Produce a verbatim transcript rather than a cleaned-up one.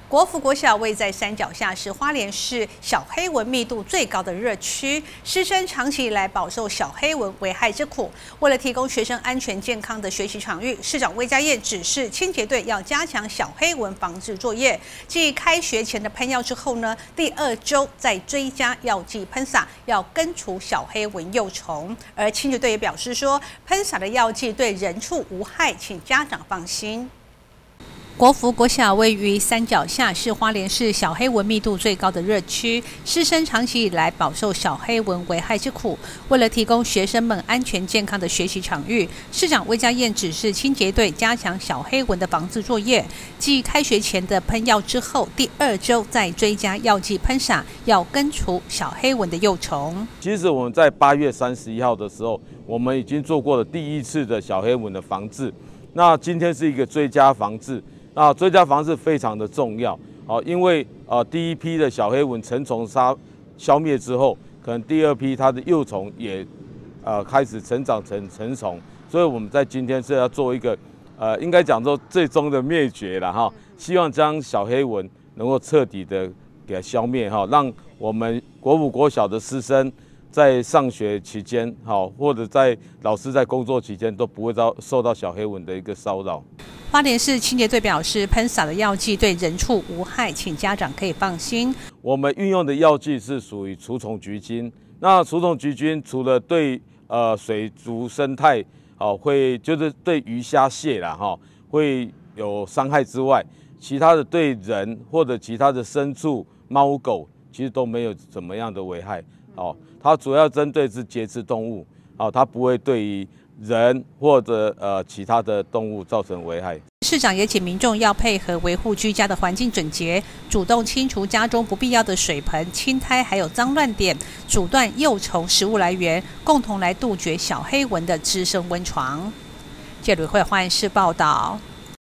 国府国小位在山脚下，是花莲市小黑蚊密度最高的热区，师生长期以来饱受小黑蚊危害之苦。为了提供学生安全健康的学习场域，市长魏家燕指示清洁队要加强小黑蚊防治作业。继开学前的喷药之后呢，第二周再追加药剂喷洒，要根除小黑蚊幼虫。而清洁队也表示说，喷洒的药剂对人畜无害，请家长放心。 国府国小位于山脚下，是花莲市小黑蚊密度最高的热区，师生长期以来饱受小黑蚊危害之苦。为了提供学生们安全健康的学习场域，市长魏家燕指示清洁队加强小黑蚊的防治作业。继开学前的喷药之后，第二周再追加药剂喷洒，要根除小黑蚊的幼虫。 其实我们在八月三十一号的时候，我们已经做过了第一次的小黑蚊的防治。那今天是一个追加防治。 啊，追加防治非常的重要哦，因为呃第一批的小黑蚊成虫杀消灭之后，可能第二批它的幼虫也呃开始成长成成虫，所以我们在今天是要做一个呃应该讲说最终的灭绝了哈，希望将小黑蚊能够彻底的给它消灭哈，让我们国府国小的师生在上学期间好，或者在老师在工作期间都不会遭受到小黑蚊的一个骚扰。 花莲市清洁队表示，喷洒的药剂对人畜无害，请家长可以放心。 我们运用的药剂是属于除虫菊精。那除虫菊精除了对呃水族生态哦会就是对鱼虾蟹啦哈会有伤害之外，其他的对人或者其他的牲畜猫狗其实都没有怎么样的危害哦。它主要针对是节肢动物哦，它不会对于 人或者呃其他的动物造成危害。 市长也请民众要配合维护居家的环境整洁，主动清除家中不必要的水盆、青苔，还有脏乱点，阻断幼虫食物来源，共同来杜绝小黑蚊的滋生温床。记者吕慧焕视报道。